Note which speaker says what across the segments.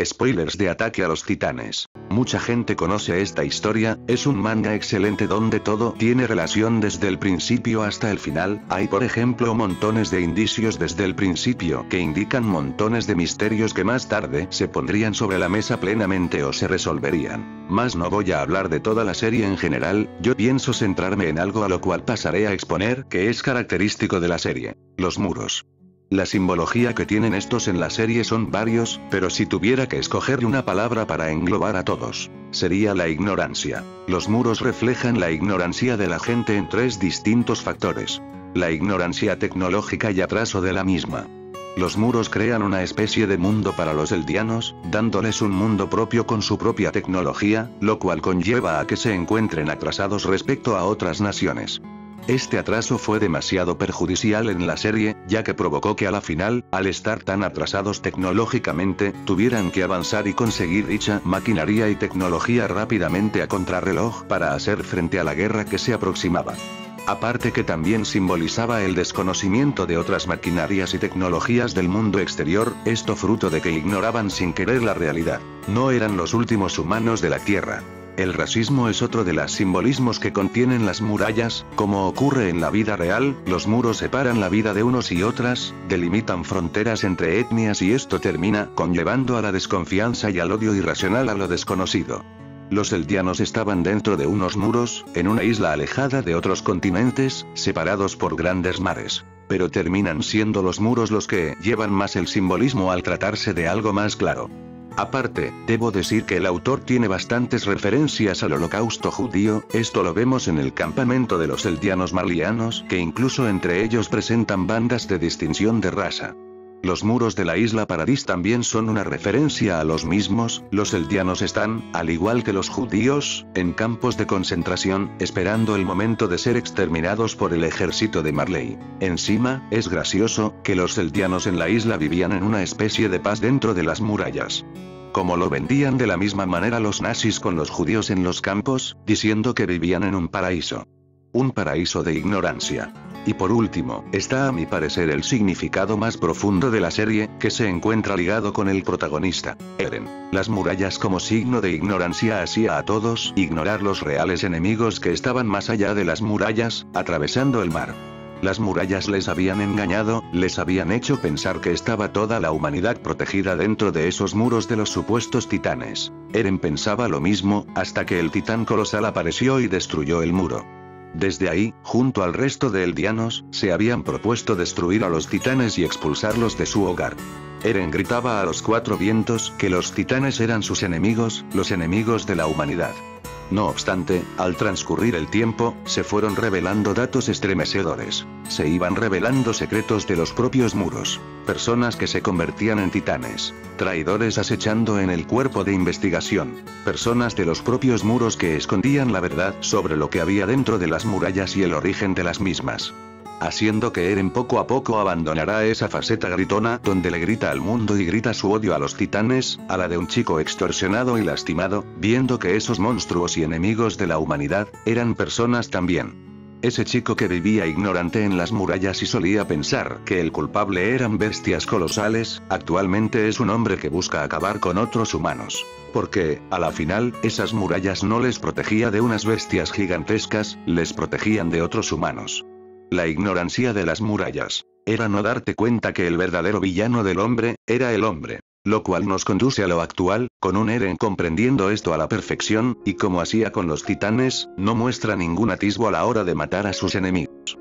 Speaker 1: Spoilers de Ataque a los Titanes. Mucha gente conoce esta historia, es un manga excelente donde todo tiene relación desde el principio hasta el final, hay por ejemplo montones de indicios desde el principio que indican montones de misterios que más tarde se pondrían sobre la mesa plenamente o se resolverían. Mas no voy a hablar de toda la serie en general, yo pienso centrarme en algo a lo cual pasaré a exponer que es característico de la serie: los muros. La simbología que tienen estos en la serie son varios, pero si tuviera que escoger una palabra para englobar a todos, sería la ignorancia. Los muros reflejan la ignorancia de la gente en tres distintos factores: la ignorancia tecnológica y atraso de la misma. Los muros crean una especie de mundo para los eldianos, dándoles un mundo propio con su propia tecnología, lo cual conlleva a que se encuentren atrasados respecto a otras naciones. Este atraso fue demasiado perjudicial en la serie, ya que provocó que a la final, al estar tan atrasados tecnológicamente, tuvieran que avanzar y conseguir dicha maquinaria y tecnología rápidamente a contrarreloj para hacer frente a la guerra que se aproximaba. Aparte que también simbolizaba el desconocimiento de otras maquinarias y tecnologías del mundo exterior, esto fruto de que ignoraban sin querer la realidad. No eran los últimos humanos de la Tierra. El racismo es otro de los simbolismos que contienen las murallas, como ocurre en la vida real, los muros separan la vida de unos y otras, delimitan fronteras entre etnias y esto termina conllevando a la desconfianza y al odio irracional a lo desconocido. Los eldianos estaban dentro de unos muros, en una isla alejada de otros continentes, separados por grandes mares. Pero terminan siendo los muros los que llevan más el simbolismo al tratarse de algo más claro. Aparte, debo decir que el autor tiene bastantes referencias al holocausto judío, esto lo vemos en el campamento de los eldianos marlianos, que incluso entre ellos presentan bandas de distinción de raza. Los muros de la isla Paradis también son una referencia a los mismos, los eldianos están, al igual que los judíos, en campos de concentración, esperando el momento de ser exterminados por el ejército de Marley. Encima, es gracioso, que los eldianos en la isla vivían en una especie de paz dentro de las murallas. Como lo vendían de la misma manera los nazis con los judíos en los campos, diciendo que vivían en un paraíso. Un paraíso de ignorancia. Y por último, está a mi parecer el significado más profundo de la serie, que se encuentra ligado con el protagonista, Eren. Las murallas como signo de ignorancia hacía a todos ignorar los reales enemigos que estaban más allá de las murallas, atravesando el mar. Las murallas les habían engañado, les habían hecho pensar que estaba toda la humanidad protegida dentro de esos muros de los supuestos titanes. Eren pensaba lo mismo, hasta que el titán colosal apareció y destruyó el muro. Desde ahí, junto al resto de eldianos, se habían propuesto destruir a los titanes y expulsarlos de su hogar. Eren gritaba a los cuatro vientos que los titanes eran sus enemigos, los enemigos de la humanidad. No obstante, al transcurrir el tiempo, se fueron revelando datos estremecedores. Se iban revelando secretos de los propios muros. Personas que se convertían en titanes. Traidores acechando en el cuerpo de investigación. Personas de los propios muros que escondían la verdad sobre lo que había dentro de las murallas y el origen de las mismas. Haciendo que Eren poco a poco abandonará esa faceta gritona donde le grita al mundo y grita su odio a los titanes, a la de un chico extorsionado y lastimado, viendo que esos monstruos y enemigos de la humanidad, eran personas también. Ese chico que vivía ignorante en las murallas y solía pensar que el culpable eran bestias colosales, actualmente es un hombre que busca acabar con otros humanos. Porque, a la final, esas murallas no les protegía de unas bestias gigantescas, les protegían de otros humanos. La ignorancia de las murallas era no darte cuenta que el verdadero villano del hombre era el hombre. Lo cual nos conduce a lo actual, con un Eren comprendiendo esto a la perfección, y como hacía con los titanes, no muestra ningún atisbo a la hora de matar a sus enemigos.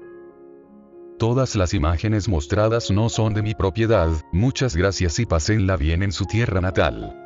Speaker 2: Todas las imágenes mostradas no son de mi propiedad, muchas gracias y pásenla bien en su tierra natal.